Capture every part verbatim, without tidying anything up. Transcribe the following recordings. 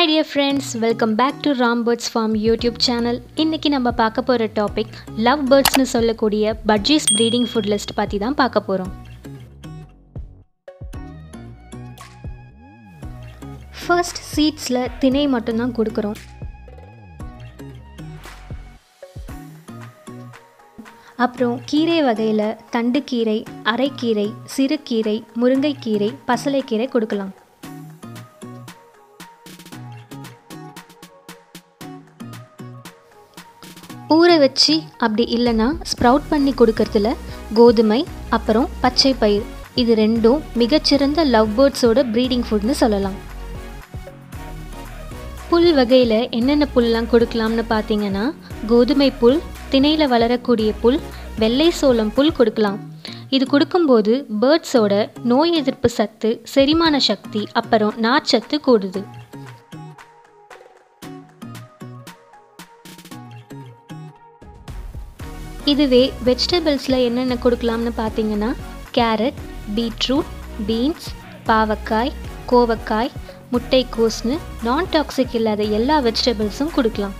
Hi dear friends, welcome back to Lovebirds Farm YouTube channel. இன்னைக்கு நம்ம பார்க்க போற டாபிக் Lovebirds னு சொல்லக்கூடிய budgies breeding food list பத்தி தான் பார்க்க போறோம். First seedsல திணை மட்டும் தான் கொடுக்கிறோம். அப்புறம் கீரை வகையில தண்டுக்கீரை, அரைக்கீரை, சிறுகீரை, முருங்கைக்கீரை, பசலைக்கீரை கொடுக்கலாம். ஊற வச்சு அப்படி இல்லைன்னா ஸ்ப்ரவுட் பண்ணி கொடுக்கறதுல கோதுமை அப்புறம் பச்சை பயிர் இது ரெண்டும் மிகச்சிறந்த லவ்பேர்ட்ஸோட ப்ரீடிங் ஃபுட்னு சொல்லலாம். புல் வகையில் என்னென்ன புல்லாம் கொடுக்கலாம்னு பார்த்தீங்கன்னா கோதுமை புல், திணையில் வளரக்கூடிய புல், வெள்ளை சோளம் புல் கொடுக்கலாம். இது கொடுக்கும்போது பேர்ட்ஸோட நோய் எதிர்ப்பு சத்து, செரிமான சக்தி அப்புறம் நார்ச்சத்து கூடுது. இதுவே வெஜிடபிள்ஸில் என்னென்ன கொடுக்கலாம்னு பார்த்தீங்கன்னா கேரட், பீட்ரூட், பீன்ஸ், பாவக்காய், கோவக்காய், முட்டைக்கோஸ்னு நான் டாக்ஸிக் இல்லாத எல்லா வெஜிடபிள்ஸும் கொடுக்கலாம்.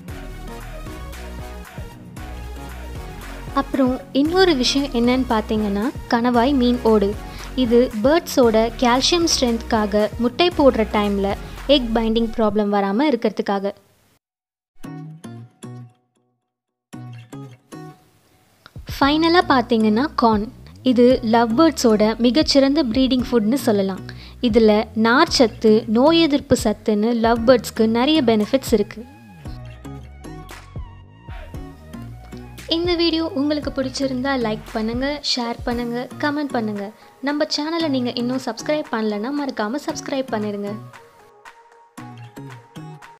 அப்புறம் இன்னொரு விஷயம் என்னன்னு பார்த்தீங்கன்னா கணவாய் மீன் ஓடு. இது பேர்ட்ஸோட கால்சியம் ஸ்ட்ரென்த்காக முட்டை போடுற டைமில் எக் பைண்டிங் ப்ராப்ளம் வராமல் இருக்கிறதுக்காக. ஃபைனலாக பார்த்தீங்கன்னா கார்ன். இது லவ்பேர்ட்ஸோட மிகச்சிறந்த ப்ரீடிங் ஃபுட்னு சொல்லலாம். இதில் நார்ச்சத்து, நோய் எதிர்ப்பு சத்துன்னு லவ்பேர்ட்ஸ்க்கு நிறைய பெனிஃபிட்ஸ் இருக்குது. இந்த வீடியோ உங்களுக்கு பிடிச்சிருந்தா லைக் பண்ணுங்கள், ஷேர் பண்ணுங்கள், கமெண்ட் பண்ணுங்கள். நம்ம சேனலை நீங்கள் இன்னும் சப்ஸ்கிரைப் பண்ணலைன்னா மறக்காமல் சப்ஸ்கிரைப் பண்ணிடுங்க.